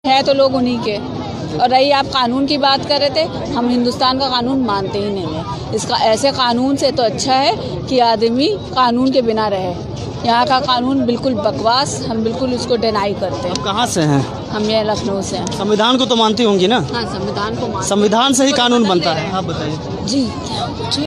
है तो लोग उन्हीं के। और रही आप कानून की बात कर रहे थे, हम हिंदुस्तान का कानून मानते ही नहीं है। इसका ऐसे कानून से तो अच्छा है कि आदमी कानून के बिना रहे। यहाँ का कानून बिल्कुल बकवास, हम बिल्कुल उसको डिनाई करते हैं। आप कहाँ से हैं? हम ये लखनऊ से हैं। संविधान को तो मानती होंगी ना? हाँ, संविधान को संविधान से ही कानून बनता है। आप बताइए। जी।